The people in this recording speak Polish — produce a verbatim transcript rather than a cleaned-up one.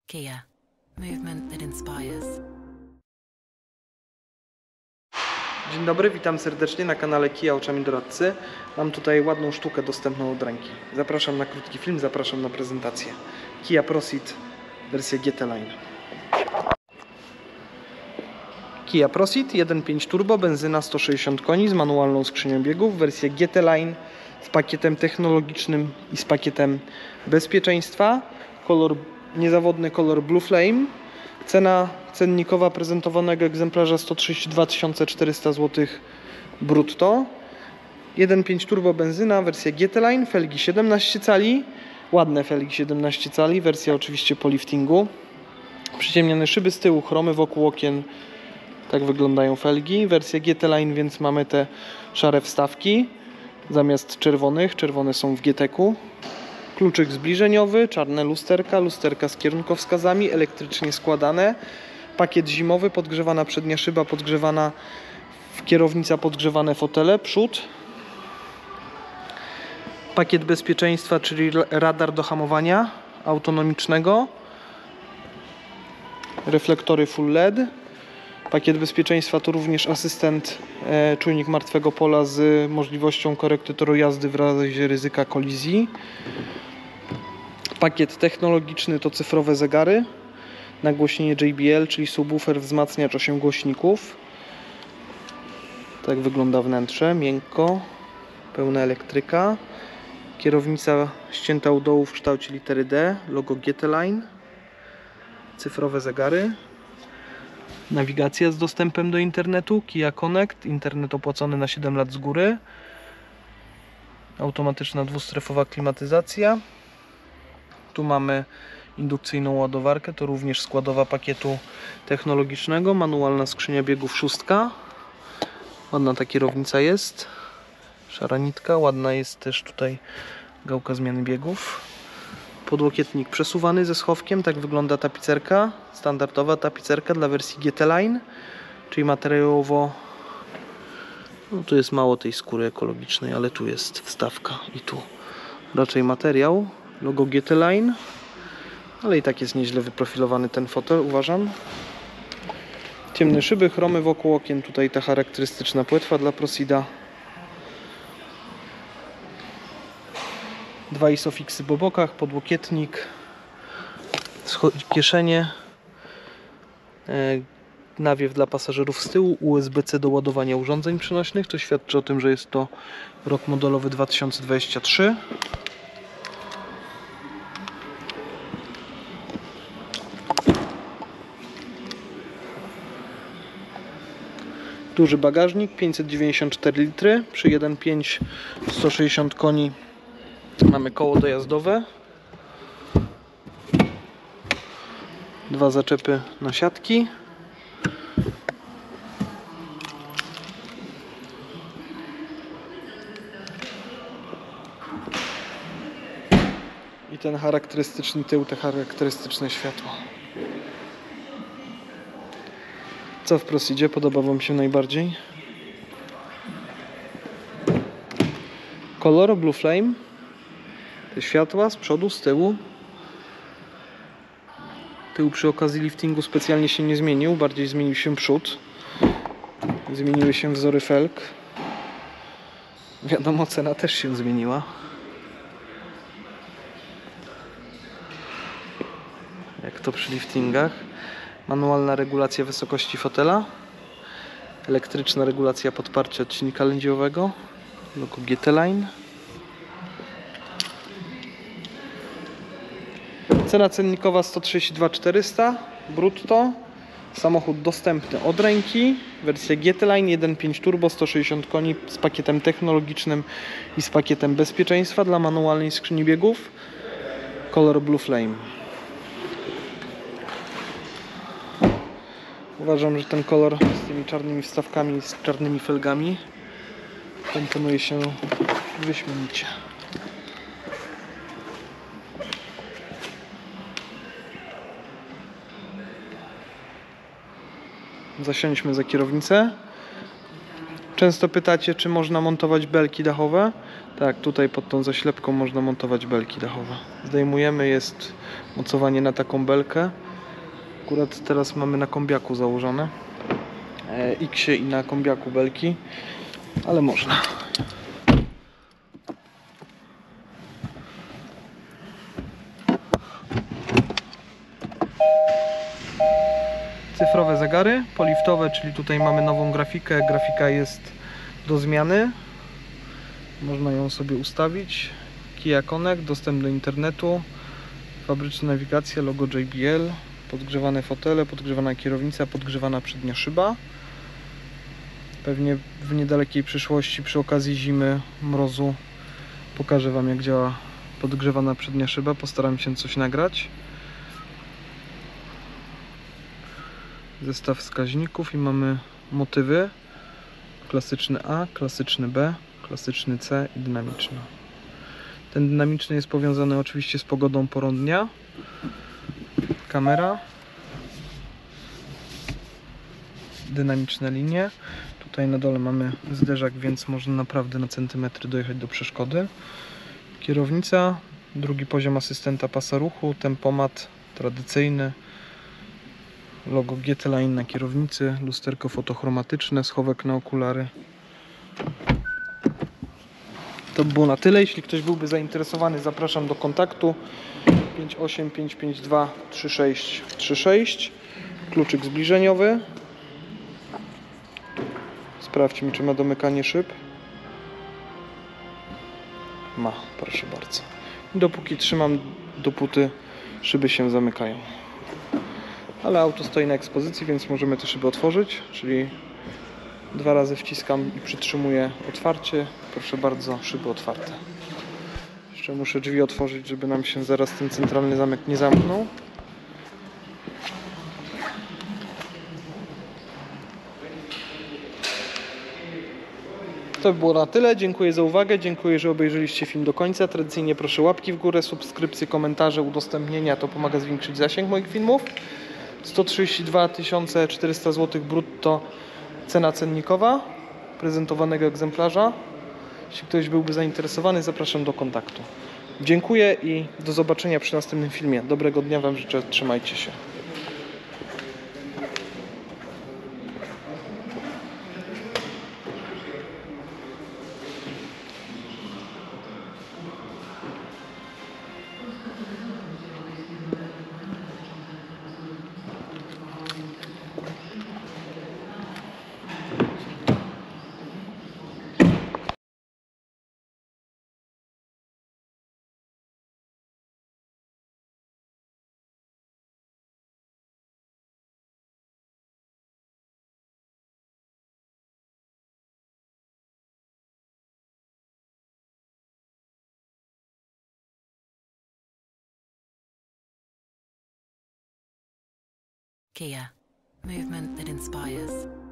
Kia. Movement that inspires. Dzień dobry, witam serdecznie na kanale Kia Oczami Doradcy. Mam tutaj ładną sztukę dostępną od ręki. Zapraszam na krótki film, zapraszam na prezentację. Kia Proceed, wersja G T Line. Kia Proceed jeden przecinek pięć turbo, benzyna sto sześćdziesiąt koni z manualną skrzynią biegów, wersja G T Line z pakietem technologicznym i z pakietem bezpieczeństwa. Kolor, niezawodny kolor Blue Flame. Cena cennikowa prezentowanego egzemplarza sto trzydzieści dwa tysiące czterysta złotych brutto. jeden przecinek pięć turbo benzyna, wersja G T Line, felgi siedemnaście cali, ładne felgi siedemnaście cali, wersja oczywiście po liftingu. Przyciemnione szyby z tyłu, chromy wokół okien, tak wyglądają felgi. Wersja G T Line, więc mamy te szare wstawki zamiast czerwonych, czerwone są w G T ku. Kluczyk zbliżeniowy, czarne lusterka, lusterka z kierunkowskazami, elektrycznie składane. Pakiet zimowy, podgrzewana przednia szyba, podgrzewana kierownica, podgrzewane fotele, przód. Pakiet bezpieczeństwa, czyli radar do hamowania autonomicznego. Reflektory full L E D. Pakiet bezpieczeństwa to również asystent, e, czujnik martwego pola z możliwością korekty toru jazdy w razie ryzyka kolizji. Pakiet technologiczny to cyfrowe zegary, nagłośnienie J B L, czyli subwoofer, wzmacniacz, osiem głośników. Tak wygląda wnętrze, miękko, pełna elektryka. Kierownica ścięta u dołu w kształcie litery D, logo G T Line. Cyfrowe zegary. Nawigacja z dostępem do internetu, Kia Connect, internet opłacony na siedem lat z góry. Automatyczna dwustrefowa klimatyzacja. Tu mamy indukcyjną ładowarkę, to również składowa pakietu technologicznego. Manualna skrzynia biegów szóstka. Ładna ta kierownica jest. Szara nitka, ładna jest też tutaj gałka zmiany biegów. Podłokietnik przesuwany ze schowkiem, tak wygląda tapicerka. Standardowa tapicerka dla wersji G T Line, czyli materiałowo, no tu jest mało tej skóry ekologicznej, ale tu jest wstawka i tu raczej materiał, logo G T Line, ale i tak jest nieźle wyprofilowany ten fotel, uważam. Ciemne szyby, chromy wokół okien, tutaj ta charakterystyczna płetwa dla Proceeda. Dwa isofixy po bokach, podłokietnik, kieszenie, e, nawiew dla pasażerów z tyłu, U S B C do ładowania urządzeń przenośnych, to świadczy o tym, że jest to rok modelowy dwa tysiące dwudziesty trzeci. Duży bagażnik, pięćset dziewięćdziesiąt cztery litry, przy jeden przecinek pięć, sto sześćdziesiąt koni. Mamy koło dojazdowe, dwa zaczepy na siatki, i ten charakterystyczny tył, te charakterystyczne światło. Co w Proceedzie podoba Wam się najbardziej? Kolor Blue Flame. Te światła z przodu, z tyłu. Tył przy okazji liftingu specjalnie się nie zmienił, bardziej zmienił się przód. Zmieniły się wzory felg. Wiadomo, cena też się zmieniła. Jak to przy liftingach. Manualna regulacja wysokości fotela. Elektryczna regulacja podparcia odcinka lędźwiowego. Logo G T Line. Cena cennikowa sto trzydzieści dwa tysiące czterysta brutto. Samochód dostępny od ręki. Wersja G T Line jeden przecinek pięć turbo, sto sześćdziesiąt koni z pakietem technologicznym i z pakietem bezpieczeństwa dla manualnej skrzyni biegów. Kolor Blue Flame. Uważam, że ten kolor z tymi czarnymi wstawkami, z czarnymi felgami komponuje się wyśmienicie. Zasiądźmy za kierownicę. Często pytacie, czy można montować belki dachowe. Tak, tutaj pod tą zaślepką można montować belki dachowe. Zdejmujemy, jest mocowanie na taką belkę. Akurat teraz mamy na kombiaku założone. E, X-ie i na kombiaku belki, ale można. Cyfrowe zegary poliftowe, czyli tutaj mamy nową grafikę. Grafika jest do zmiany. Można ją sobie ustawić. Kia Connect, dostęp do internetu, fabryczna nawigacja, logo J B L, podgrzewane fotele, podgrzewana kierownica, podgrzewana przednia szyba. Pewnie w niedalekiej przyszłości przy okazji zimy, mrozu pokażę Wam, jak działa podgrzewana przednia szyba. Postaram się coś nagrać. Zestaw wskaźników i mamy motywy. Klasyczny A, klasyczny B, klasyczny C i dynamiczny. Ten dynamiczny jest powiązany oczywiście z pogodą porą dnia. Kamera. Dynamiczne linie. Tutaj na dole mamy zderzak, więc można naprawdę na centymetry dojechać do przeszkody. Kierownica, drugi poziom asystenta pasa ruchu, tempomat tradycyjny. Logo G T Line na kierownicy, lusterko fotochromatyczne, schowek na okulary. To by było na tyle. Jeśli ktoś byłby zainteresowany, zapraszam do kontaktu pięć osiem pięć pięć dwa trzy sześć trzy sześć. Kluczyk zbliżeniowy. Sprawdźmy, czy ma domykanie szyb. Ma, proszę bardzo. Dopóki trzymam, dopóty szyby się zamykają. Ale auto stoi na ekspozycji, więc możemy te szyby otworzyć, czyli dwa razy wciskam i przytrzymuję otwarcie. Proszę bardzo, szyby otwarte. Jeszcze muszę drzwi otworzyć, żeby nam się zaraz ten centralny zamek nie zamknął. To by było na tyle. Dziękuję za uwagę. Dziękuję, że obejrzeliście film do końca. Tradycyjnie proszę łapki w górę, subskrypcje, komentarze, udostępnienia. To pomaga zwiększyć zasięg moich filmów. sto trzydzieści dwa tysiące czterysta złotych brutto cena cennikowa prezentowanego egzemplarza. Jeśli ktoś byłby zainteresowany, zapraszam do kontaktu. Dziękuję i do zobaczenia przy następnym filmie. Dobrego dnia Wam życzę. Trzymajcie się. Kia. Movement that inspires.